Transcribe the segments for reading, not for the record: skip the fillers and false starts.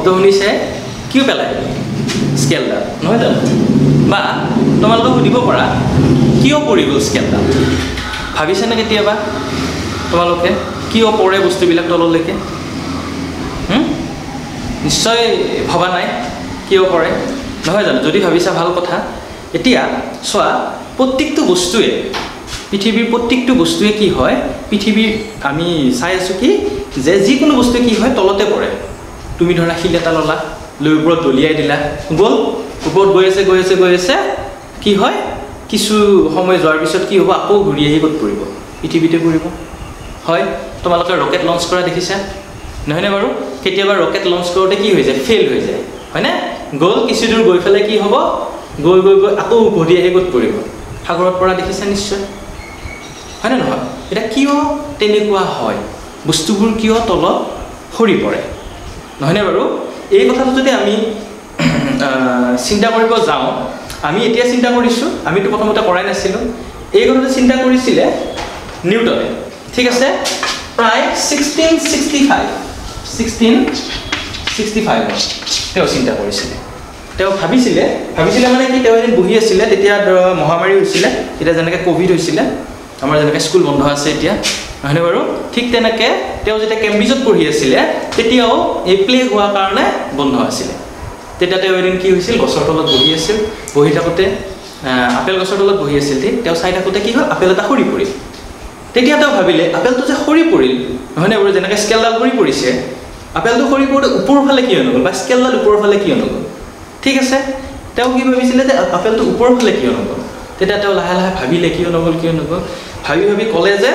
শব্দ শুনিছে কিয় পেলাই স্কেলডাল নহয় জানো বা তোমালোকে সুধিব পাৰা কিয় পৰি গ'ল স্কেলডাল ভাবিছেনে কেতিয়াবা তোমালোকে কিয় পৰে বস্তুবিলাক তললৈকে নিশ্চয় ভবা নাই কিয় পৰে নহয় জানো যদি ভাবিছা ভাল কথা এতিয়া চোৱা প্ৰত্যেকটো বস্তুৱে পৃথিৱীৰ প্ৰত্যেকটো বস্তুৱে কি হয় পৃথিৱীৰ আমি চাই আছো কি যে যিকোনো বস্তুৱে কি হয় তলতে পৰে তুমি ধৰা শিল এটা ললা লৈ ওপৰত দলিয়াই দিলা গ'ল ওপৰত গৈ আছে কি হয় কিছু সময় যোৱাৰ পিছত কি হ'ব আকৌ ঘূৰি আহি ক'ত পৰিব পৃথিৱীতে পৰিব হয় তোমালোকে ৰকেট লঞ্চ কৰা দেখিছা নহয়নে বাৰু কেতিয়াবা ৰকেট লঞ্চ কৰোঁতে কি হৈ যায় ফেইল হৈ যায় হয়নে গ'ল কিছু দূৰ গৈ পেলাই কি হ'ব গৈ আকৌ ঘূৰি আহি ক'ত পৰিব সাগৰত পৰা দেখিছা নিশ্চয় হয়নে নহয় এটা কিয় তেনেকুৱা হয় বস্তুবোৰ কিয় তলত সৰি পৰে নহয়নে বাৰু এই কথাটো যদি আমি চিন্তা কৰিব যাওঁ আমি এতিয়া চিন্তা কৰিছোঁ আমিতো প্ৰথমতে কৰাই নাছিলোঁ এই কথাটো চিন্তা কৰিছিলে নিউটনে ঠিক আছে প্ৰায় 1665 তেওঁ চিন্তা কৰিছিলে তেওঁ ভাবিছিলে মানে কি তেওঁ এদিন বহি আছিলে তেতিয়া মহামাৰী হৈছিলে তেতিয়া যেনেকৈ কোভিড হৈছিলে আমাৰ যেনেকৈ স্কুল বন্ধ আছে এতিয়া নহয়নে বাৰু ঠিক তেনেকৈ তেওঁ যেতিয়া কেম্ব্ৰিজত পঢ়ি আছিলে তেতিয়াও এই প্লেগ হোৱাৰ কাৰণে বন্ধ আছিলে তেতিয়া তেওঁ এদিন কি হৈছিল গছৰ তলত বহি আছিল বহি থাকোঁতে আপেল গছৰ তলত বহি আছিল ঠিক তেওঁ চাই থাকোঁতে কি হ'ল আপেল এটা সৰি পৰিল তেতিয়া তেওঁ ভাবিলে আপেলটো যে সৰি পৰিল নহয়নে বাৰু যেনেকৈ স্কেলডাল সৰি পৰিছে আপেলটো সৰি পৰোঁতে ওপৰৰ ফালে কিয় নগ'ল বা স্কেলডাল ওপৰৰ ফালে কিয় নগ'ল ঠিক আছে তেওঁ কি ভাবিছিলে যে আপেলটো ওপৰৰ ফালে কিয় নগ'ল তেতিয়া তেওঁ লাহে লাহে ভাবিলে কিয় নগ'ল ভাবি ক'লে যে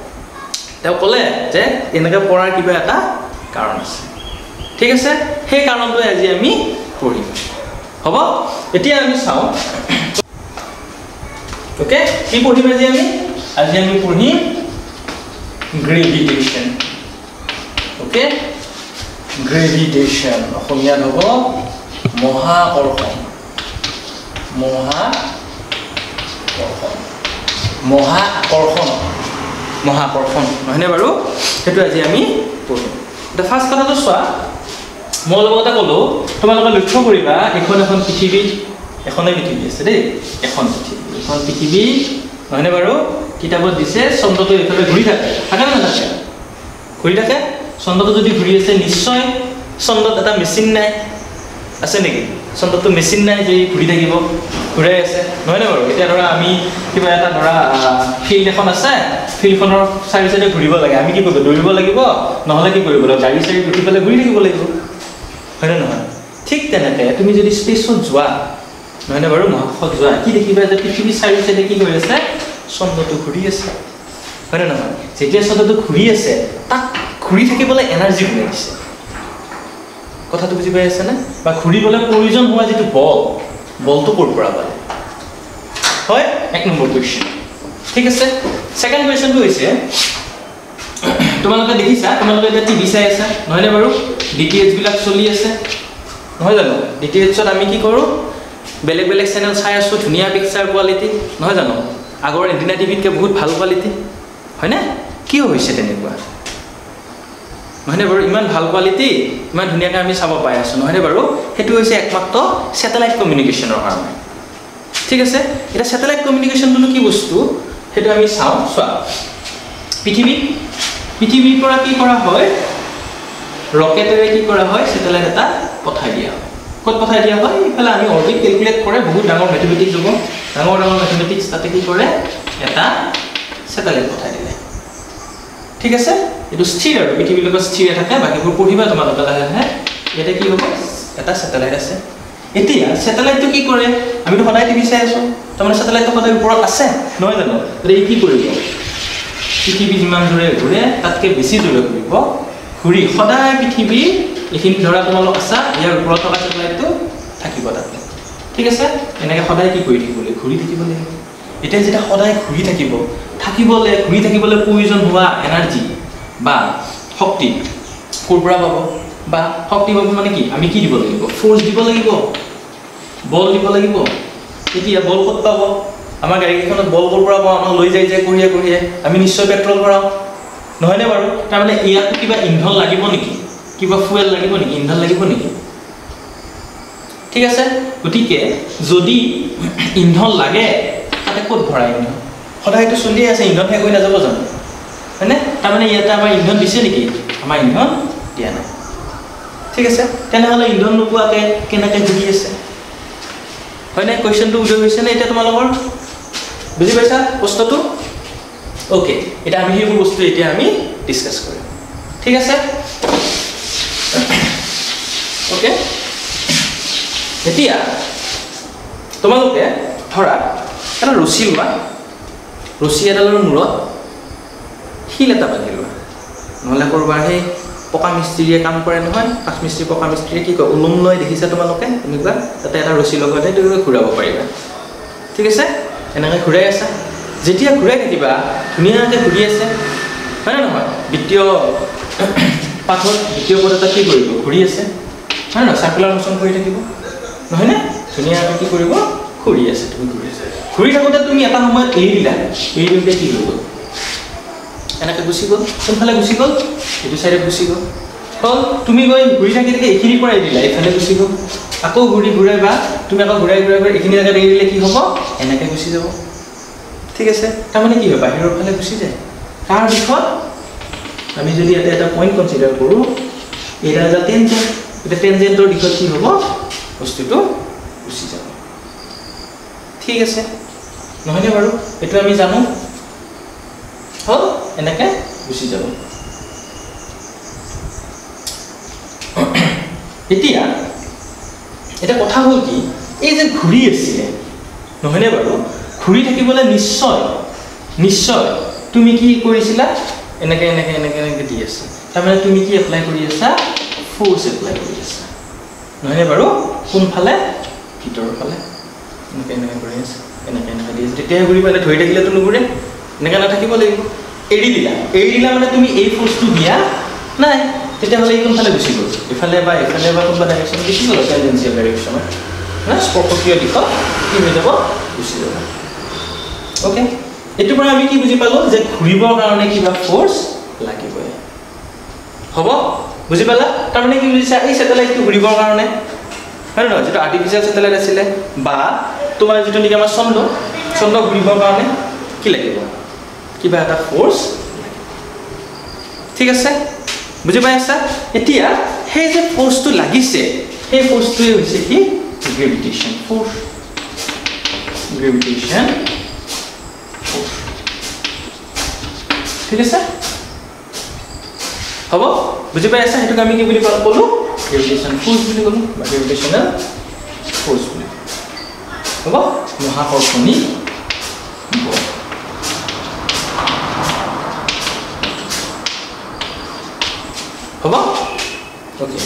এনেকৈ পৰাৰ কিবা এটা কাৰণ আছে ঠিক আছে সেই কাৰণটোৱে আজি আমি পঢ়িম হ'ব এতিয়া আমি চাওঁ ওকে কি পঢ়িম আজি আমি পঢ়িম গ্ৰেভিটেশ্যন ওকে গ্ৰেভিটেশ্যন অসমীয়াত হ'ব মহাকৰ্ষণ নহয়নে বাৰু সেইটো আজি আমি পঢ়িম এতিয়া ফাৰ্ষ্ট কথাটো চোৱা মই লগতে ক'লোঁ তোমালোকে লক্ষ্য কৰিবা এখন পৃথিৱী এখনেই পৃথিৱী আছে দেই এখন পৃথিৱী নহয়নে বাৰু কিতাপত দিছে চন্দ্ৰটো এইফালে ঘূৰি থাকে নে নাথাকে ঘূৰি থাকে চন্দ্ৰটো যদি ঘূৰি আছে নিশ্চয় চন্দ্ৰত এটা মেচিন নাই আছে নেকি চন্দ্ৰটো মেচিন নাই যে ঘূৰি থাকিব ঘূৰাই আছে নহয়নে বাৰু এতিয়া ধৰা আমি কিবা এটা ধৰা ফিল্ড এখন আছে ফিল্ডখনৰ চাৰি চাইডে ঘূৰিব লাগে আমি কি কৰিব দৌৰিব লাগিব নহ'লে কি কৰিব লাগিব গাড়ী চাৰি উঠি পেলাই ঘূৰি থাকিব লাগিব হয়নে নহয় ঠিক তেনেকৈ তুমি যদি স্পেচত যোৱা নহয়নে বাৰু মহাকাশত যোৱা কি দেখিবা যে পৃথিৱীৰ চাৰি চাইডে কি হৈ আছে চন্দ্ৰটো ঘূৰি আছে হয়নে নহয় যেতিয়া চন্দ্ৰটো ঘূৰি আছে তাক ঘূৰি থাকিবলৈ এনাৰ্জি ওলাই দিছে কথাটো বুজি পাই আছেনে বা ঘূৰিবলৈ প্ৰয়োজন হোৱা যিটো বলটো ক'ৰ পৰা পালে হয় এক নম্বৰ কুৱেশ্যন ঠিক আছে ছেকেণ্ড কুৱেশ্যনটো হৈছে তোমালোকে দেখিছা তোমালোকে এতিয়া টিভি চাই আছা নহয়নে বাৰু DTH বিলাক চলি আছে নহয় জানো DTHত আমি কি কৰোঁ বেলেগ চেনেল চাই আছোঁ ধুনীয়া পিকচাৰ কোৱালিটি নহয় জানো আগৰ এণ্টিনা টিভিতকৈ বহুত ভাল কোৱালিটি হয়নে কিয় হৈছে তেনেকুৱা নহয়নে বাৰু ইমান ভাল কোৱালিটি ইমান ধুনীয়াকৈ আমি চাব পাই আছোঁ নহয়নে বাৰু সেইটো হৈছে একমাত্ৰ ছেটেলাইট কমিউনিকেশ্যনৰ কাৰণে ঠিক আছে এতিয়া ছেটেলাইট কমিউনিকেশ্যনটো কি বস্তু সেইটো আমি চোৱা পৃথিৱীৰ পৰা কি কৰা হয় ৰকেটেৰে কি কৰা হয় ছেটেলাইট এটা পঠাই দিয়া হয় ক'ত পঠাই দিয়া হয় ইফালে আমি অৰবিট কেলকুলেট কৰে বহুত ডাঙৰ মেথমেটিক্স হ'ব ডাঙৰ মেথমেটিক্স তাতে কি কৰে এটা ছেটেলাইট পঠাই দিলে ঠিক আছে এইটো স্থিৰ আৰু পৃথিৱীৰ লগত স্থিৰ থাকে বাকীবোৰ পঢ়িবা তোমালোকে লাহে লাহে ইয়াতে কি হ'ব এটা ছেটেলাইট আছে এতিয়া ছেটেলাইটটো কি কৰে আমিতো সদায় টিভি চাই আছোঁ তাৰমানে ছেটেলাইটটো সদায় ওপৰত আছে নহয় জানো এই কি কৰিব পৃথিৱী যিমান জোৰে ঘূৰে তাতকৈ বেছি জোৰে ঘূৰিব ঘূৰি সদায় পৃথিৱী এইখিনি ধৰা তোমালোক আছা ইয়াৰ ওপৰত থকা ছেটেলাইটটো থাকিব তাতে ঠিক আছে এনেকৈ সদায় কি কৰি থাকিব লাগিব ঘূৰি থাকিব লাগিব এতিয়া যেতিয়া সদায় ঘূৰি ঘূৰি থাকিবলৈ প্ৰয়োজন হোৱা এনাৰ্জি বা শক্তি ক'ৰ পৰা পাব বা শক্তি পাব মানে কি আমি কি দিব লাগিব ফ'ৰ্চ দিব লাগিব বল দিব লাগিব এতিয়া বল ক'ত পাব আমাৰ গাড়ীখনত বল ক'ৰ পৰা পাওঁ আমাক লৈ যায় যে কঢ়িয়াই আমি নিশ্চয় পেট্ৰল ভৰাওঁ নহয়নে বাৰু তাৰমানে ইয়াতো কিবা ইন্ধন লাগিব নেকি কিবা ফুয়েল লাগিব নেকি ইন্ধন লাগিব নেকি ঠিক আছে গতিকে যদি ইন্ধন লাগে তাতে ক'ত ভৰাই ইন্ধন সদায়টো চলি আছে ইন্ধন শেষ হৈ নাযাব জানো হয়নে তাৰমানে ইয়াতে আমাৰ ইন্ধন দিছে নেকি আমাৰ ইন্ধন দিয়া নাই ঠিক আছে তেনেহ'লে ইন্ধন নোপোৱাকৈ কেনেকৈ ঘূৰি আছে হয়নে কুৱেশ্যনটো উদয় হৈছে নে এতিয়া তোমালোকৰ বুজি পাইছা প্ৰশ্নটো ওকে এতিয়া আমি সেইবোৰ বস্তু এতিয়া আমি ডিছকাছ কৰিম ঠিক আছে ওকে এতিয়া তোমালোকে ধৰা এটা ৰছী লোৱা ৰছী এডালৰ মূৰত শিল এটা বান্ধি লোৱা নহ'লে ক'ৰবাৰ সেই পকা মিস্ত্ৰীয়ে কাম কৰে নহয় কাঠ মিস্ত্ৰী পকা মিস্ত্ৰীয়ে কি কয় ওলম লৈ দেখিছা তোমালোকে এনেকুৱা তাতে এটা ৰছী লগাই তুমি ঘূৰাব পাৰিবা ঠিক আছে এনেকৈ ঘূৰাই আছা যেতিয়া ঘূৰাই থাকিবা ধুনীয়াকৈ ঘূৰি আছে হয়নে নহয় দ্বিতীয় পাঠত দ্বিতীয় পদ এটা কি কৰিব ঘূৰি আছে হয় নহয় চাৰ্কুলাৰ মোচন কৰি থাকিব নহয়নে ধুনীয়াকৈ কি কৰিব ঘূৰি আছে তুমি ঘূৰি আছে ঘূৰি থাকোঁতে তুমি এটা সময়ত এৰি দিলা এৰি দিওঁতে কি হৈ গ'ল এনেকৈ গুচি গ'ল কোনফালে গুচি গ'ল এইটো চাইডে গুচি গ'ল হ'ল তুমি গৈ ঘূৰি থাকি থাকি এইখিনি পৰা এৰি দিলা এইফালে গুচি গ'ল আকৌ ঘূৰাইবা তুমি আকৌ ঘূৰাই এইখিনি জেগাত এৰি দিলে কি হ'ব এনেকৈ গুচি যাব ঠিক আছে তাৰমানে কি হয় বাহিৰৰ ফালে গুচি যায় তাৰ দিশত আমি যদি ইয়াতে এটা পইণ্ট কনচিডাৰ কৰোঁ এইডাল এটা টেনজেণ্ট এতিয়া টেনজেণ্টৰ দিশত কি হ'ব বস্তুটো গুচি যাব ঠিক আছে নহয়নে বাৰু এইটো আমি জানো হ'ল এনেকৈ গুচি যাব এতিয়া কথা হ'ল কি এই যে ঘূৰি আছিলে নহয়নে বাৰু ঘূৰি থাকিবলৈ নিশ্চয় তুমি কি কৰিছিলা এনেকৈ দি আছে তাৰমানে তুমি কি এপ্লাই কৰি আছা ফ'ৰ্চ এপ্লাই কৰি আছা নহয়নে বাৰু কোনফালে ভিতৰৰ ফালে এনেকৈ কৰি আছে এনেকৈ দি আছে তেতিয়াহে ঘূৰি পালে ধৰি থাকিলেতো নুঘূৰে এনেকৈ নাথাকিব লাগিব এৰি দিলা মানে তুমি এই ফ'ৰ্চটো দিয়া নাই তেতিয়াহ'লে এই কোনফালে গুচি গ'ল ইফালে বা কোনোবা ডাইৰেকশ্যন গুচি গ'ল টেনজেঞ্চিয়েল ডাইৰেকশ্যনত স্পৰ্শকীয় দিশত কি হৈ যাব গুচি যাব ওকে এইটোৰ পৰা আমি কি বুজি পালোঁ যে ঘূৰিবৰ কাৰণে কিবা ফ'ৰ্চ লাগিবই হ'ব বুজি পালা তাৰমানে কি বুজিছা এই ছেটেলাইটটো ঘূৰিবৰ কাৰণে হয় নহয় যিটো আৰ্টিফিচিয়েল ছেটেলাইট আছিলে বা তোমাৰ যিটো নেকি আমাৰ চন্দ্ৰ ঘূৰিবৰ কাৰণে কি লাগিব কিবা এটা ফ'ৰ্চ ঠিক আছে বুজি পাই আছা এতিয়া সেই যে ফ'ৰ্চটো লাগিছে সেই ফ'ৰ্চটোৱে হৈছে কি গ্ৰেভিটেশ্যন ফ'ৰ্চ ঠিক আছে হ'ব বুজি পাই আছা সেইটোক আমি কি বুলি ক'লোঁ গ্ৰেভিটেশ্যন ফ'ৰ্চ বুলি ক'লোঁ বা গ্ৰেভিটেশ্যনেল ফ'ৰ্চ বুলি হ'ব মহাকৰ্ষণী বল হ'ব ওকে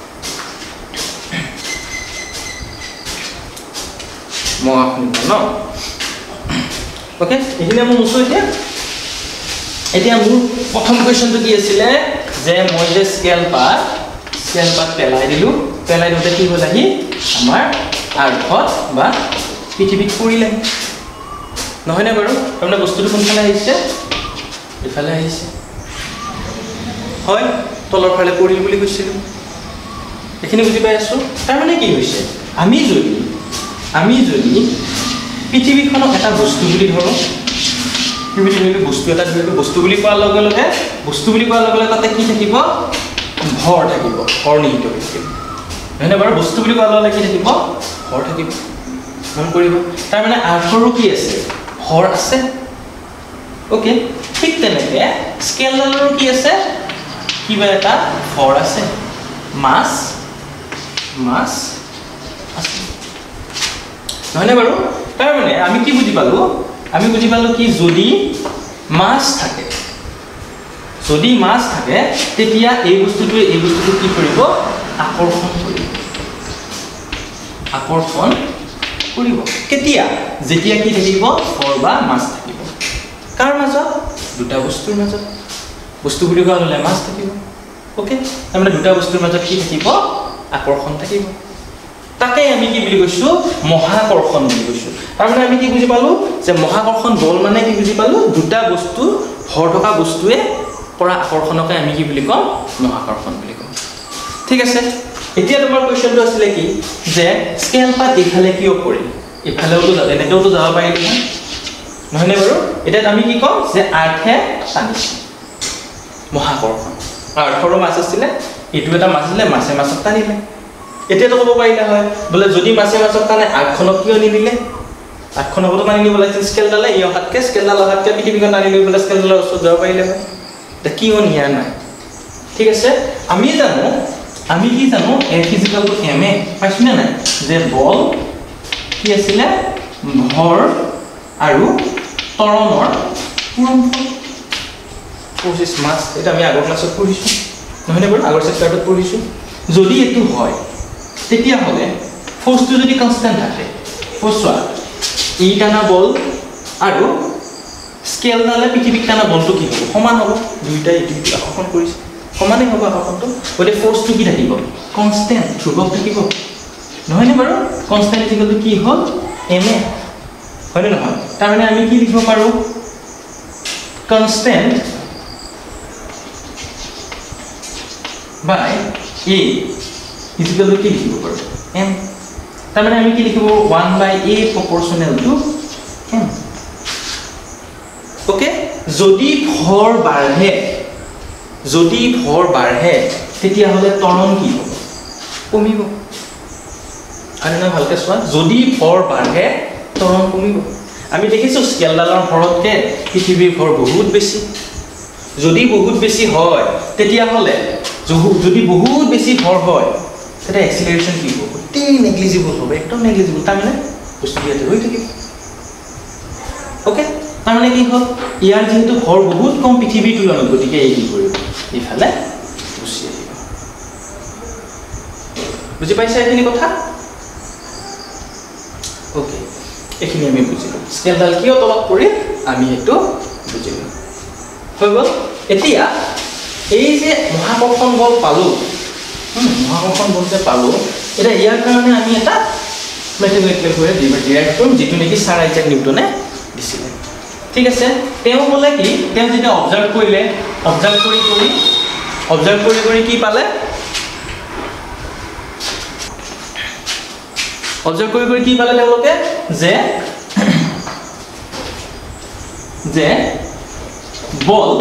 মহাকৰ্ষণী বল ন ওকে এইখিনি মই মুছো এতিয়া মোৰ প্ৰথম কুৱেশ্যনটো কি আছিলে যে মই যে স্কেল পাত পেলাই দিওঁতে কি হ'ল আহি আমাৰ আৰ্থত বা পৃথিৱীত পৰিলে নহয়নে বাৰু তাৰমানে বস্তুটো কোনফালে আহিছে এইফালে আহিছে হয় তলৰ ফালে পৰিল বুলি কৈছিলোঁ এইখিনি বুজি পাই আছোঁ তাৰমানে কি হৈছে আমি যদি পৃথিৱীখনক এটা বস্তু বুলি ধৰোঁ কি বুলি ধৰিলোঁ বস্তু এটা ধৰিলোঁ বস্তু বুলি কোৱাৰ লগে লগে তাতে কি থাকিব ভৰ থাকিব ভৰ নিহিত হৈ থাকিব নহয়নে বাৰু বস্তু বুলি কোৱাৰ লগে লগে কি থাকিব ভৰ থাকিব মন কৰিব তাৰমানে আৰ্থৰো কি আছে ভৰ আছে ওকে ঠিক তেনেকৈ স্কেলডালৰো কি আছে কিবা এটা ভৰ আছে মাছ আছে নহয়নে বাৰু তাৰমানে আমি কি বুজি পালোঁ কি যদি মাছ থাকে তেতিয়া এই বস্তুটোৱে কি কৰিব আকৰ্ষণ কৰিব কেতিয়া যেতিয়া কি থাকিব ভৰ বা মাছ থাকিব কাৰ মাজত দুটা বস্তুৰ মাজত বস্তু বুলি কোৱা হ'লে মাছ থাকিব ওকে তাৰমানে দুটা বস্তুৰ মাজত কি থাকিব আকৰ্ষণ থাকিব তাকে আমি কি বুলি কৈছোঁ মহাকৰ্ষণ বুলি কৈছোঁ তাৰমানে আমি কি বুজি পালোঁ যে মহাকৰ্ষণ বল মানে কি বুজি পালোঁ দুটা বস্তু ভৰ থকা বস্তুৱে কৰা আকৰ্ষণকে আমি কি বুলি কওঁ মহাকৰ্ষণ বুলি কওঁ ঠিক আছে এতিয়া তোমাৰ কোৱেশ্চনটো আছিল কি যে স্কেল পাত ইফালে কিয় কৰিল ইফালেওটো যাব এনেকেওটো যাব পাৰিল নহয়নে বাৰু এতিয়া আমি কি কম যে আৰ্থে টানিছে মহাকৰ্ষণ আৰ্থৰ মাছ আছিল এটো এটা মাছ আছিল মাছে মাছক টানিলে এতিয়াতো ক'ব পাৰিলা হয় বলে যদি মাছে মাছক টানে আঠখনক কিয় নিদিলে আঠখনকটো টানি নিব লাগিছিল স্কেলডালে ই হাতকে স্কেলডাল হাতকে পৃথিৱীখন টানি লৈ বলে স্কেলডালৰ ওচৰত যাব পাৰিলে হয় এটা কিয় নিয়া নাই ঠিক আছে আমি কি জানো F = ma পাইছো না নাই যে বল কি আছিল ভৰ আৰু ত্বৰণৰ পূৰণফল ফোৰ্স মাস এটা আমি আগৰ ক্লাছত পঢ়িছো নহয়নে বাৰু আগৰ চেপ্টাৰটোত পঢ়িছো যদি এটো হয় তেতিয়া হলে ফোৰ্সটো যদি কনস্ট্যান্ট থাকে ফোৰ্সৱা ই টানা বল আৰু স্কেলডালে পৃথিৱীক টানা বলটো কি হ'ব সমান হ'ব দুইটা ইটো আকৰ্ষণ কৰিছে সমানে হ'ব আকৰ্ষণটো গতে ফোৰ্সটো কি থাকিব কনস্ট্যান্ট ধ্ৰুৱক থাকিব নহয়নে বাৰু কনস্ট্যান্ট ইকুৱেল টু কি হ'ল ma হয়নে নহয় তাৰ মানে আমি কি লিখিব পাৰো constant by a is equal to কি লিখিব পাৰো m তাৰ মানে আমি কি লিখিব 1/a proportional to m okay যদি ভৰ বাঢ়ে তেতিয়া হলে ত্বৰণ কি হ'ব কমিব আৰু না ভালকে চোৱা যদি ভৰ বাঢ়ে ত্বৰণ কমিব আমি দেখিছো স্কেলডালৰ ভৰতকে পৃথিৱীৰ ভৰ বহুত বেছি যদি বহুত বেছি হয় তেতিয়া হলে যদি বহুত বেছি ভৰ হয় তেতিয়া এক্সিলাৰেশন কি হ'ব অতি নেগলিজিবল হ'ব একদম নেগলিজিবল তাৰ মানে বস্তুটো ইয়াতে হৈ থাকিব ওকে তাৰ মানে কি হ'ল ইয়াৰ যেহেতু ভৰ বহুত কম পৃথিৱীৰ তুলনাত গতিকে এই কি কৰিব ইফালে গুচি আহিব বুজি পাইছা এইখিনি কথা ওকে এইখিনি আমি বুজিলো স্কেলডাল কিয় তলত পৰি আমি এইটো বুজিলো হৈ গ'ল এতিয়া এই যে মহাকৰ্ষণ বল পালো মহাকৰ্ষণ বল যে পালো এটা ইয়াৰ কাৰণে আমি এটা মেথমেটিকেল কৰি ডিৰাইভ কৰিম যেটো নেকি স্যাৰ আইজাক নিউটনে দিছিলে ঠিক আছে তেওঁ বলে কি তেওঁ যেটা অবজাৰ্ভ কৰি কি পালে অবজাৰ্ভ কৰি কি পালে তেওঁলোকে যে বল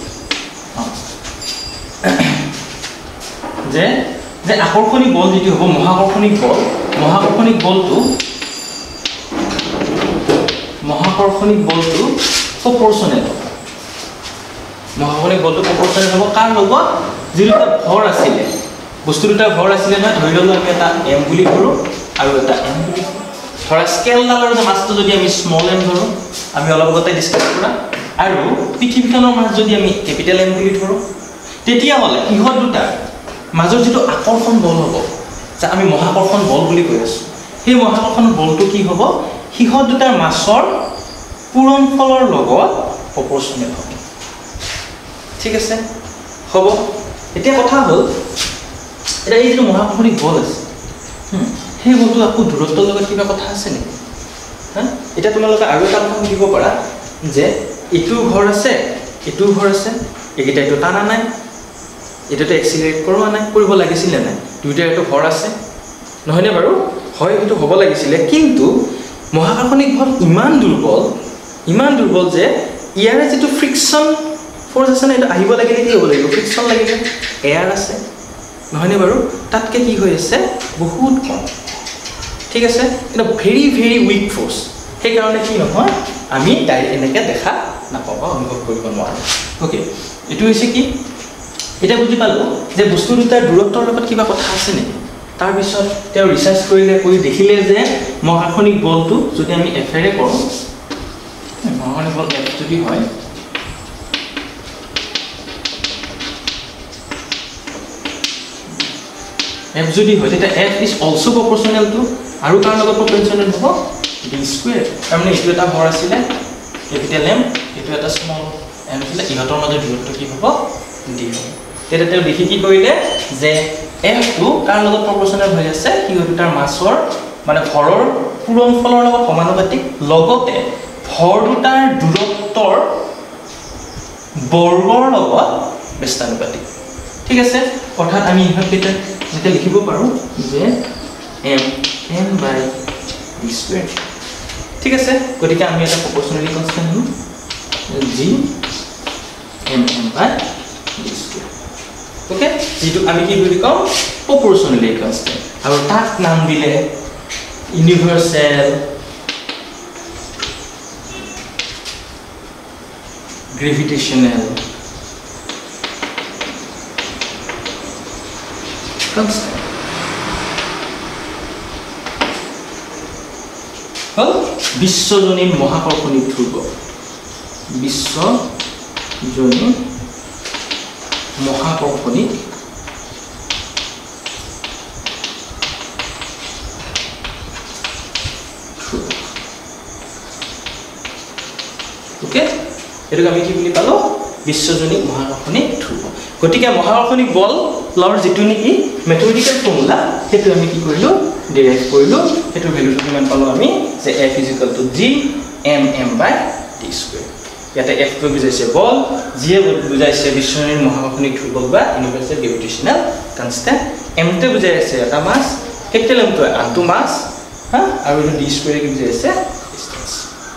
যে আকৰ্ষণিক বল যেটো হ'ব মহাকৰ্ষণিক বলটো প্ৰপৰ্চনেল হ'ব হ'ব কাৰ লগত যিটো ভৰ আছিল বস্তু দুটা ভৰ আছিল না ধৰি ললো আমি এটা m বুলি ধৰো আৰু এটা n বুলি ধৰা স্কেলডালৰ যে মাছটো যদি আমি স্মল m ধৰো আমি অলপ আগতে ডিসকাস কৰা আৰু পৃথিৱীখনৰ মাছ যদি আমি ক্যাপিটেল M বুলি ধৰো তেতিয়া হলে ইহত দুটা মাজৰ যেটো আকৰ্ষণ বল হ'ব যা আমি মহাকৰ্ষণ বল বুলি কৈ আছো সেই মহাকৰ্ষণ বলটো কি হ'ব ইহত দুটাৰ মাছৰ পূৰণফলৰ লগত প্ৰপৰ্চনেল হ'ব ঠিক আছে হ'ব এতিয়া কথা হ'ল এটা এই যেটো মহাকৰ্ষণিক বল আছে সেই বলটো আকো দূৰত্বৰ লগত কিবা কথা আছে নেকি এটা তোমালোকে আৰু এটা কথা বুজিব পাৰা যে ইটো ভৰ আছে একিটা এটো টানা নাই এটাতে এক্সিলাৰেট কৰোৱা নাই কৰিব লাগিছিল নাই দুইটা এটো ভৰ আছে নহয়নে বাৰু হয় এটো হ'ব লাগিছিল কিন্তু মহাকৰ্ষণিক বল ইমান দুৰ্বল যে ইয়াৰে যেটো ফ্ৰিকশন ফোৰ্স আছে না এটা আহিব লাগিলে কি হ'ব লাগিব ফ্ৰিকশন লাগিলে এয়াৰ আছে নহয়নে বাৰু তাতকে কি হৈ আছে বহুত কম ঠিক আছে এটা ভেৰি ভেৰি উইক ফোৰ্স সেই কাৰণে কি নহয় আমি ডাইৰেক্ট এনেকে দেখা নাপাবা অনুভৱ কৰিব নোৱাৰো ওকে এটো হৈছে কি এটা বুজি পালো যে বস্তু দুটাৰ দূৰত্বৰ লগত কিবা কথা আছে নেকি তাৰ পিছত তেওঁ ৰিসাৰ্চ কৰি দেখিলে যে মহাকৰ্ষণিক বলটো যদি আমি F এৰে কৰো মহাকৰ্ষণিক বল F যদি হয় F যদি হয় তেতিয়া F is also proportional to আৰু কাৰ লগত proportional হ'ব d square তাৰমানে এইটো এটা ভৰ আছিল ক্যাপিটেল M এইটো এটা স্মল m আছিল ইহতৰ মাজৰ দূৰত্ব কি হ'ব d হ'ব তেতিয়া তেওঁ দেখি কি কৰিলে যে F টো কাৰ লগত proportional হৈ আছে কি দুটাৰ মাছৰ মানে ভৰৰ পূৰণফলৰ লগত সমানুপাতিক লগতে ভৰ দুটাৰ দূৰত্বৰ বৰ্গৰ লগত ব্যস্তানুপাতিক ঠিক আছে অৰ্থাৎ আমি ইহঁতকেইটা এটা লিখিব পাৰোঁ যে m by d square ঠিক আছে গতিকে আমি এটা proportionality constant হম g m by d square okay যেটো আমি কি বুলি কম proportionality constant আৰু তাক নাম দিলে universal gravitational constant হল বিশ্বজনীন মহাকৰ্ষণিক ধ্ৰুব বিশ্বজনীন মহাকৰ্ষণিক ধ্ৰুব ওকে এটো আমি কি বুলি পালো বিশ্বজনীন মহাকৰ্ষণিক ধ্ৰুব গতিকে মহাকৰ্ষণিক বল লৰ যেটো নেকি ম্যাথমেটিক্যাল ফৰ্মুলা হেতু আমি কি কৰিলো ডিৰাইভ কৰিলো হেতু ভ্যালুটো কিমান পালো আমি যে f = g m by d square ইয়াতে f টো বুজাইছে বল g বুজাইছে বিশ্বজনীন মহাকৰ্ষণিক ধ্ৰুব বা ইউনিভাৰ্সাল গ্ৰেভিটেশনাল কনস্ট্যান্ট m টো বুজাইছে এটা মাস কেপিটেল m টো আনটো মাস হা আৰু d square কি বুজাইছে ডিসটেন্স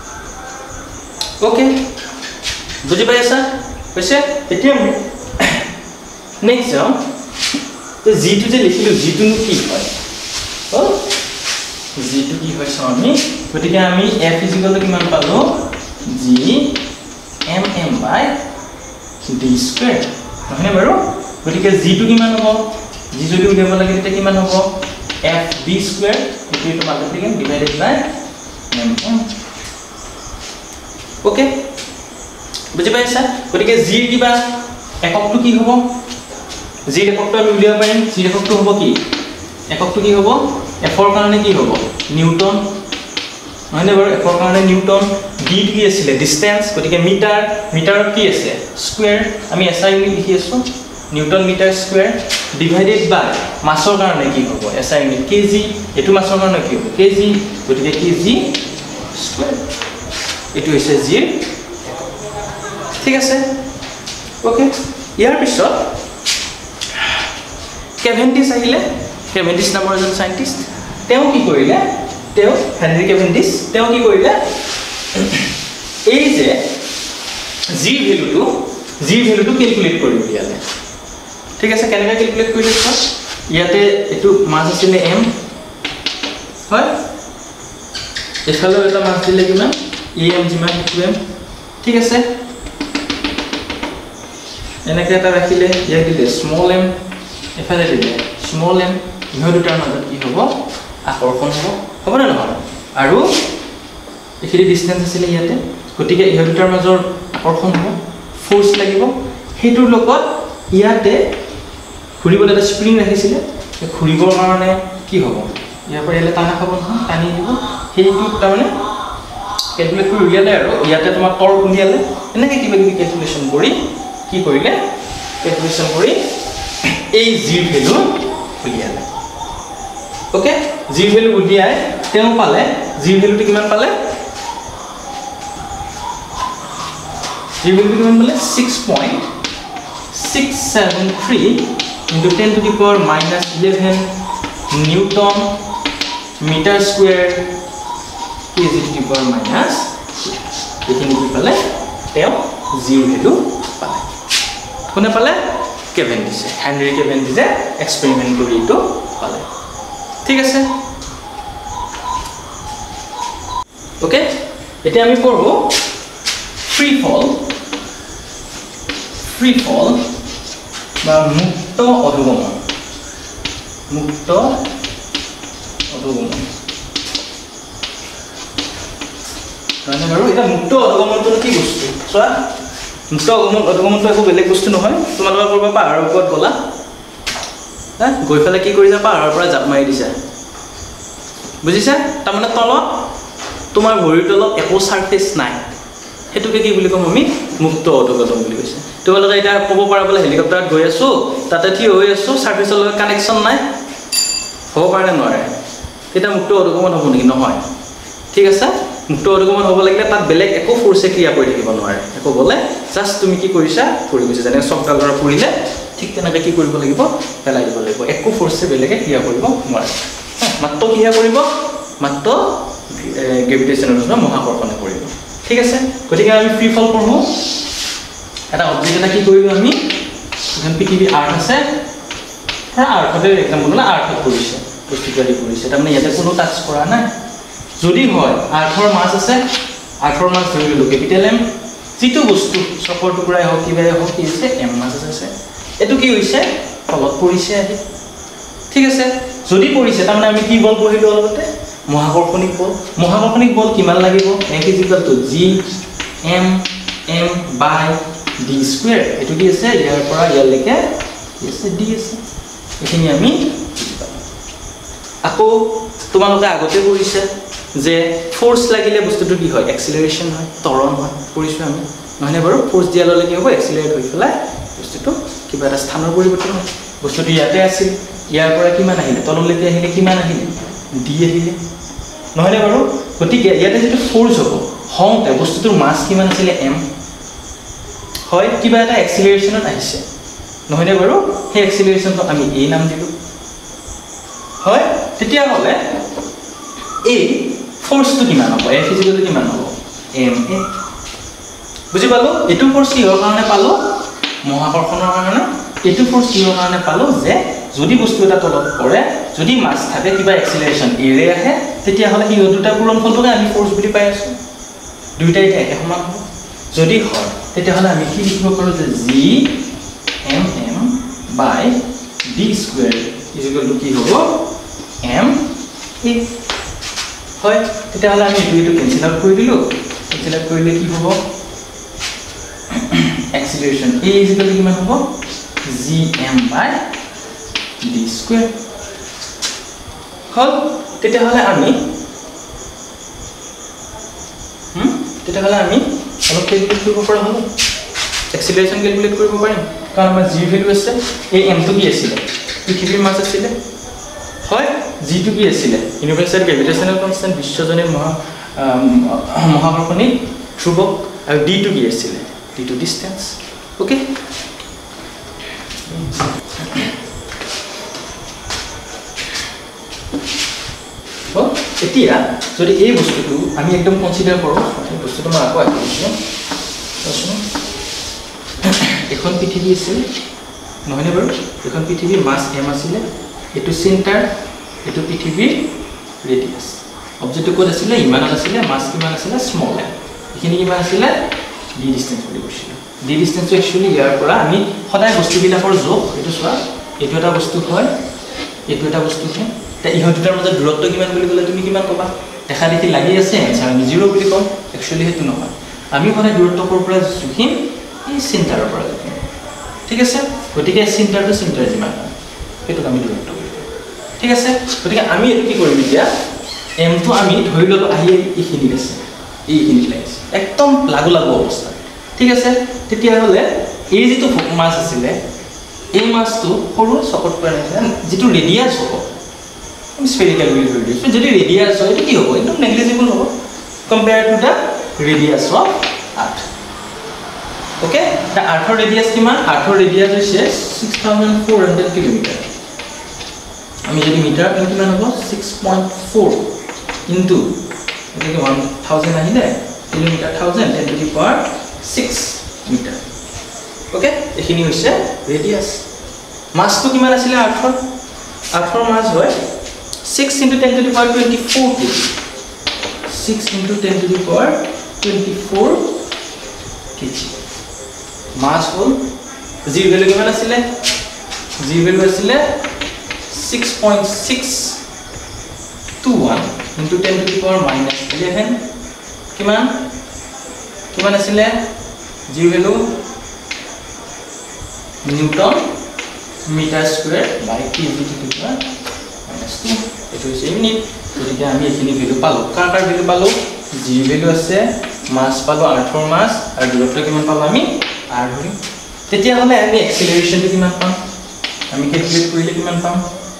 ওকে বুজি পাইছা কৈছে এতিয়া নেক্সট যাও তো g টো যে লিখিলো g টো কি হয় ও g টো কি হয় আমি গতিকে আমি f = কিমান পালো g m by d square মানে বাৰু গতিকে g টো কিমান হ'ব g যদি উলিয়াব লাগে তেতিয়া কিমান হ'ব f d square এটো multiplication divided by m okay বুজি পাইছা গতিকে g কিবা এককটো কি হ'ব g এককটো আমি উলিয়াব পাৰিম g এককটো হ'ব কি এককটো কি হ'ব f ৰ কাৰণে কি হ'ব নিউটন মানে বাৰু f ৰ কাৰণে নিউটন d কি আছিল ডিসটেন্স গতিকে মিটাৰ মিটাৰ কি আছে স্কয়াৰ আমি SI ইউনিট লিখি আছো newton metre square divided by মাসৰ কাৰণে কি হ'ব SI ইউনিট কেজি এটো মাসৰ কাৰণে কি হ'ব কেজি গতিকে কেজি স্কয়াৰ এটো হৈছে g ঠিক আছে ওকে ইয়াৰ পিছত কেভেন্ডিছ আহিলে কেভেন্ডিছ নামৰ এজন সাইন্টিষ্ট তেওঁ কি কৰিলে তেওঁ হেনৰি কেভেন্ডিছ তেওঁ কি কৰিলে এই যে g ভ্যালুটো ক্যালকুলেট কৰি উলিয়ালে ঠিক আছে কেনেকৈ ক্যালকুলেট কৰিলে ইয়াতে এটো মাস আছিল m হয় এফালে এটা মাস দিলে কিমান am যিমান m ঠিক আছে এনেকৈ এটা ৰাখিলে ইয়াক দিলে স্মল m এফালে দিলে স্মল m ইহৰ দুটাৰ মাজত কি হ'ব আকৰ্ষণ হ'ব না নহয় আৰু এখিনি ডিসটেন্স আছিল ইয়াতে গতিকে ইহৰ দুটাৰ মাজৰ আকৰ্ষণ হ'ব ফোৰ্স লাগিব হেতুৰ লগত ইয়াতে ঘুৰিবলৈ এটা স্প্ৰিং ৰাখিছিল ঘুৰিবৰ কাৰণে কি হ'ব ইয়াৰ পৰা এলে টানা খাব নহয় টানি দিব হেইটো তাৰমানে ক্যালকুলেট কৰি উলিয়ালে আৰু ইয়াতে তোমাৰ টৰ্ক উলিয়ালে এনেকৈ কিবা কিবি ক্যালকুলেশন কৰি কি কৰিলে ক্যালকুলেশন কৰি এই g ভ্যালু উলিয়ালে ওকে g ভ্যালু উলিয়াই তেওঁ পালে g ভ্যালুটো কিমান পালে g ভ্যালু কিমান পালে 6.673 into 10 to the power minus 11 newton meter square kg to the power minus এখিনি কি পালে তেওঁ g ভ্যালু পালে কোনে পালে কেভেন্ডিছে হেনৰি কেভেন্ডিছে এক্সপেৰিমেন্ট কৰি ইটো পালে ঠিক আছে ওকে এতিয়া আমি পঢ়ব ফ্ৰী ফল বা মুক্ত অধোগমন মানে বাৰু এটা মুক্ত অধোগমনটো কি বস্তু চোৱা মুক্ত অধোগমনটো একো বেলেগ বস্তু নহয় তোমালোকৰ কৰবা পাহাৰৰ ওপৰত গলা হ্যাঁ গৈ ফেলে কি কৰিছা পাহাৰৰ পৰা জাপ মাৰি দিছা বুজিছা তাৰমানে তলত তোমাৰ ভৰিৰ তলত একো সাৰফেস নাই হেতুকে কি বুলি কম আমি মুক্ত অধোগমন বুলি কৈছে তোমালোকে এটা ক'ব পাৰা বলে হেলিকপ্টাৰত গৈ আছো তাতে থি হৈ আছো সাৰফেসৰ লগত কানেকশন নাই হ'ব পাৰে নোৱাৰে এটা মুক্ত অধোগমন হ'ব নেকি নহয় ঠিক আছে মুক্ত অধোগমন হ'ব লাগিলে তাত বেলেগ একো ফোৰ্সে ক্ৰিয়া কৰি থাকিব নোৱাৰে একো বলে জাস্ট তুমি কি কৰিছা পৰি গৈছে যেনে চকডালৰ পৰিলে ঠিক তেনেকৈ কি কৰিব লাগিব পেলাই দিব লাগিব একো ফৰ্ছে বেলেগে ক্ৰিয়া কৰিব নোৱাৰে মাত্ৰ ক্ৰিয়া কৰিব মাত্ৰ গ্ৰেভিটেশ্যনৰ মহাকৰ্ষণে কৰিব ঠিক আছে গতিকে আমি ফ্ৰী ফল পঢ়ো এটা অবজেক্ট এটা কি কৰিলো আমি এখন পৃথিৱী আৰ্ট আছে ধৰা আৰ্টতে এক্সাম্পল না আৰ্টত কৰিছে বস্তুটো আদি কৰিছে তাৰমানে ইয়াতে কোনো টাচ কৰা নাই যদি হয় আৰ্টৰ মাছ আছে আৰ্টৰ মাছ ধৰি ললো কেপিটেল এম যিটো বস্তু চকৰ টুকুৰাই হওক কিবাই হওক কি হৈছে এম মাছ আছে এটো কি হৈছে তলত পৰিছে আদি ঠিক আছে যদি পৰিছে তাৰমানে আমি কি বল পঢ়িলো অলপতে মহাকৰ্ষণিক বল কিমান লাগিব F = G m m by d square এটো কি আছে ইয়াৰ পৰা ইয়ালৈকে আছে d আছে এখিনি আমি আকৌ তোমালোকে আগতে কৰিছে যে ফোর্স লাগিলে বস্তুটো কি হয় এক্সিলাৰেশন হয় ত্বৰণ হয় কৰিছো আমি নহনে বাৰু ফোর্স দিয়া ললে কি হ'ব এক্সিলাৰেট হৈ ফলাই বস্তুটো কিবা এটা স্থানৰ পৰিৱৰ্তন হয় বস্তুটো ইয়াতে আছিল ইয়াৰ পৰা কিমান আহিলে তললৈকে আহিলে কিমান আহিলে d আহিলে নহনে বাৰু গতিকে ইয়াতে যেটো ফোর্স হ'ব হওঁতে বস্তুটোৰ মাস কিমান আছিল m হয় কিবা এটা এক্সিলাৰেশনত আহিছে নহনে বাৰু সেই এক্সিলাৰেশনটো আমি a নাম দিলো হয় তেতিয়া হলে এই ফোর্সটো কিমান হ'ব F = কিমান হ'ব ma বুজি পালো এটো ফোর্স কিহৰ কাৰণে পালো মহাকৰ্ষণৰ কাৰণে এটো ফোর্স কিহৰ কাৰণে পালো যে যদি বস্তু এটা তলত পৰে যদি মাস থাকে কিবা এক্সিলাৰেশন এৰে আহে তেতিয়া হলে এই দুটা পূৰণফলটোকে আমি ফোর্স বুলি পাই আছো দুইটাই একে সমান হ'ব যদি হয় তেতিয়া হলে আমি কি লিখিব পাৰো যে G mm by d square = কি হ'ব m a হয় তেতিয়া হলে আমি এইটো কেনসেল আউট কৰি দিলো কেনসেল আউট কৰিলে কি হ'ব acceleration a = কিমান হ'ব gm by d স্কয়াৰ হল তেতিয়া হলে আমি অলপ ক্যালকুলেট কৰিব পৰা হ'ব acceleration ক্যালকুলেট কৰিব পাৰিম কাৰণ আমাৰ g ভ্যালু আছে এই m টো কি আছিল পৃথিৱীৰ মাছ আছিল হয় g টো কি আছিল ইউনিভাৰ্সাল গ্ৰেভিটেশনাল কনস্ট্যান্ট বিশ্বজনীন মহাকৰ্ষণিক ধ্ৰুৱক আৰু d টো কি আছিল d টো ডিসটেন্স ওকে তো এতিয়া যদি এই বস্তুটো আমি একদম কনসিডাৰ কৰো এই বস্তুটো মই আকৌ আঁকিছো এখন পৃথিৱী আছিল নহয়নে বাৰু এখন পৃথিৱীৰ মাস m আছিল এটো সেন্টাৰ এটো পৃথিৱীৰ ৰেডিয়াস অবজেক্টটো কোড আছিল ইমানত আছিল মাস কিমান আছিল স্মল m এখিনি কিমান আছিল d ডিসটেন্স বুলি কৈছিল d ডিসটেন্স একচুয়ালি ইয়াৰ পৰা আমি সদায় বস্তুবিলাকৰ যোগ এটো চোৱা এটো এটা বস্তু হয় এটো এটা বস্তু হয় তা ইহ দুটাৰ মাজত দূৰত্ব কিমান বুলি ক'লে তুমি কিমান ক'বা দেখা দেখি লাগি আছে আনসাৰ আমি 0 বুলি কম একচুয়ালি হেতু নহয় আমি মানে দূৰত্বৰ পৰা জুখিম এই সেন্টাৰৰ পৰা জুখিম ঠিক আছে গতিকে সেন্টাৰ টু সেন্টাৰ যিমান এটো আমি দূৰত্ব কৰিব ঠিক আছে গতিকে আমি এটো কি কৰিম এতিয়া m টো আমি ধৰি ললো আহি এইখিনি আছে এইখিনি লাগিছে একদম লাগু অৱস্থা ঠিক আছে তেতিয়া হলে এই যেটো মাস আছিল এই মাসটো সৰু চকট পৰা নাই যেটো ৰেডিয়াস হ'ব spherical will reduce so যদি রেডিয়াস হয় এটা কি হবে একদম নেগলিজিবল হবে compare to the radius of earth okay the আর্থৰ রেডিয়াস কিমান আর্থৰ রেডিয়াস হৈছে 6400 কিলোমিটার আমি যদি মিটার কিমান হ'ব 6.4 ইনটু এটাকে 1000 আহিলে kilometre 1000 10 to the power 6 metre okay এখিনি হৈছে রেডিয়াস মাসটো কিমান আছিল আর্থৰ মাস হয় 6 into 10 to the power 24 kg 6 into 10 to the power 24 kg mass hol g value কিমান আছিল g value আছিল 6.621 into 10 to the power -11 কিমান আছিল g value newton metre square by kg to the power -2 এটো হৈছে ইউনিট গতিকে আমি এখিনি ভ্যালু পালো কাৰ ভ্যালু পালো g ভ্যালু আছে মাস পালো আৰ্থৰ মাস আৰু দূৰত্ব কিমান পালো আমি r ধৰি তেতিয়া হলে আমি এক্সিলাৰেশনটো কিমান পাম আমি ক্যালকুলেট কৰিলে কিমান পাম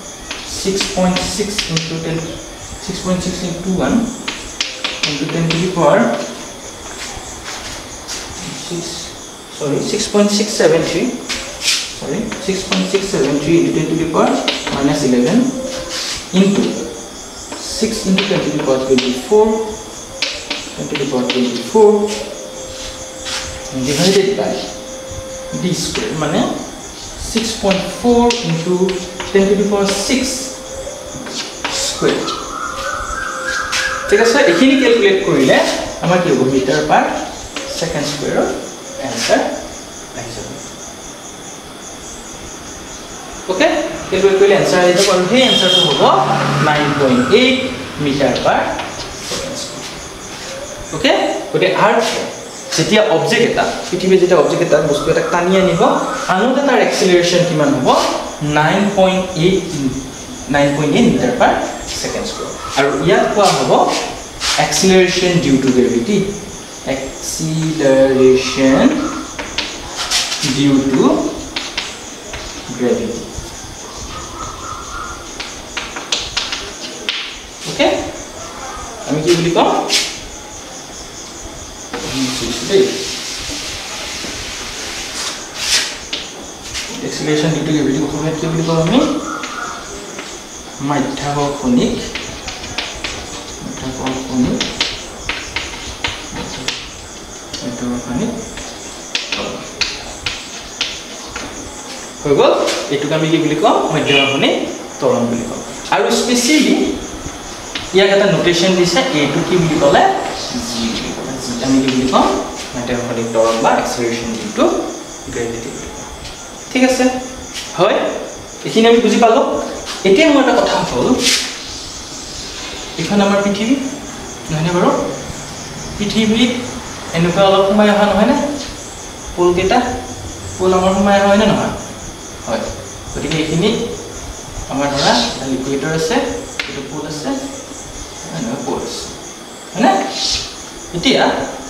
6.6 into 10 6.6 into 1 into 10 to the power 6.673 sorry 6.673 into 10 to the power minus 11 into 6 into 10 to the power 24 10 to the power 24 divided by d square মানে 6.4 into 10 to the power 6 square ঠিক আছে এখিনি ক্যালকুলেট কৰিলে আমাৰ কি হ'ব মিটাৰ পাৰ সেকেন্ড স্কয়াৰৰ answer আহি যাব ওকে ক্যালকুলেট কৰিলে आंसर আহি যাব আৰু সেই आंसरটো হ'ব 9.8 metre per second square okay গতে আৰ্ট যেতিয়া অবজেক্ট এটা পৃথিৱীৰ যেতিয়া অবজেক্ট এটা বস্তু এটা টানি আনিব আনোতে তাৰ এক্সেলাৰেশন কিমান হ'ব 9.8 মিটাৰ পাৰ সেকেন্ড স্কয়াৰ আৰু ইয়াত কোৱা হ'ব acceleration due to gravity acceleration due to gravity okay আমি কি বুলি কম acceleration due to gravity অসমীয়াত কি বুলি কম আমি মাধ্যাকৰ্ষণিক হৈ গ'ল এটুক আমি কি বুলি কম মধ্যকৰ্ষণিক ত্বৰণ বুলি কম আৰু স্পেশালি ইয়াক এটা নোটেশন দিছে এটু কি বুলি ক'লে জি বুলি ক'লে জি আমি কি বুলি কম মধ্যকৰ্ষণিক ত্বৰণ বা এক্সেলাৰেশন ডিউ টু গ্ৰেভিটি ঠিক আছে হয় এখিনি আমি বুজি পালো এতিয়া মোৰ এটা কথা হ'ল এখন আমাৰ পৃথিৱী নহয়নে বাৰু পৃথিৱীত এনেকুৱা অলপ সময় অহা নহয় না পোল কেইটা পোল আমাৰ সময় হয় না নহয় হয় গতিকে এইখিনি আমাৰ ধৰা লিকুইডৰ আছে এটা পোল আছে আৰু পোল আছে হয়নে এতিয়া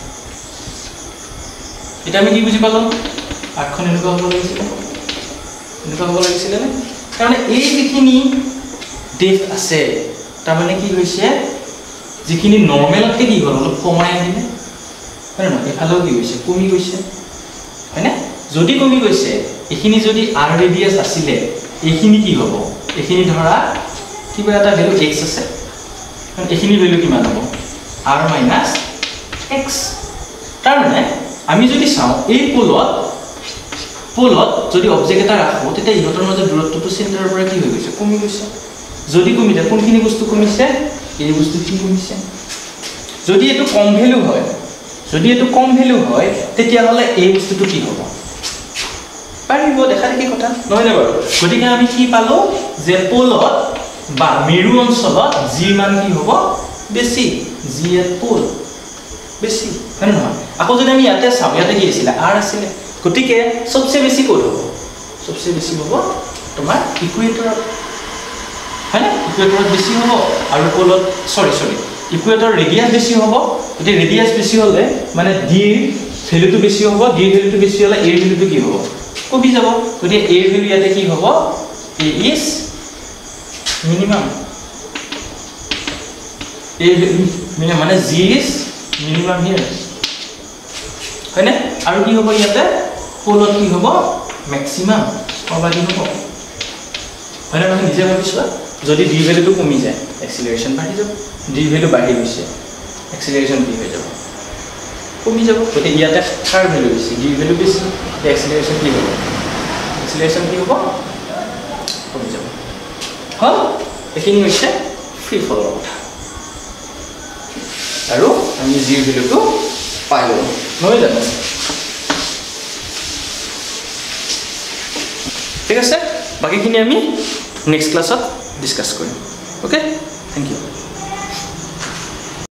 আমি কি বুজি পালো আঠখন এনেকুৱা হ'ব লাগিছিল নে কাৰণ এই যিখিনি ডেপ্থ আছে তাৰ মানে কি হৈছে যিখিনি নরমালকে কি হ'ল অলপ কমাই আনিলে হয় না এফালেও কি হৈছে কমি গৈছে হয়নে যদি কমি গৈছে এখিনি যদি r ৰেডিয়াস আছিল এখিনি কি হ'ব এখিনি ধৰা কিবা এটা ভ্যালু x আছে কাৰণ এখিনি ভ্যালু কিমান হ'ব r - x তাৰ মানে আমি যদি চাও এই পোলত যদি অবজেক্ট এটা ৰাখো তেতিয়া ইহতৰ মাজৰ দূৰত্বটো চেন্টাৰৰ পৰা কি হৈ গৈছে কমি গৈছে যদি কমি যায় কোনখিনি বস্তু কমিছে এই বস্তুখিনি কমিছে যদি এটো কম ভ্যালু হয় তেতিয়া হলে এই বস্তুটো কি হ'ব পাৰিব দেখা দেখি কথা নহয় না বাৰু গতিকে আমি কি পালো যে পোলত বা মেৰু অঞ্চলত জি মান কি হ'ব বেছি জি এট পোল বেছি হয় নহয় আকৌ যদি আমি ইয়াতে চাও ইয়াতে কি আছিল r আছিল গতিকে সবচেয়ে বেছি কোড হ'ব সবচেয়ে বেছি হ'ব তোমাৰ ইকুৱেটৰত হয়নে ইকুৱেটৰত বেছি হ'ব আৰু পোলত সৰি ইকুৱেটৰ ৰেডিয়াস বেছি হ'ব যদি ৰেডিয়াস বেছি হলে মানে d ভ্যালুটো বেছি হ'ব d ভ্যালুটো বেছি হলে a ভ্যালুটো কি হ'ব কমি যাব গতিকে a ভ্যালু ইয়াতে কি হ'ব a is minimum a minimum মানে g is minimum here হয়নে আৰু কি হ'ব ইয়াতে পোলত কি হ'ব ম্যাক্সিমাম সৰ্বাধিক হ'ব হয়নে নহয় নিজে ভাবিছোৱা যদি d ভ্যালুটো কমি যায় এক্সেলাৰেশন বাঢ়ি যাব d ভ্যালু বাঢ়ি গৈছে এক্সেলাৰেশন কি হৈ যাব কমি যাব গতিকে ইয়াতে কাৰ ভ্যালু বেছি d ভ্যালু বেছি এক্সেলাৰেশন কি হ'ব কমি যাব হল এখিনি হৈছে ফ্ৰী ফলৰ কথা আৰু আমি g ভ্যালুটো পাই লওঁ নহয় জানো ঠিক আছে বাকিখিনি আমি নেক্সট ক্লাছত ডিসকাস কৰিম ওকে থ্যাংক ইউ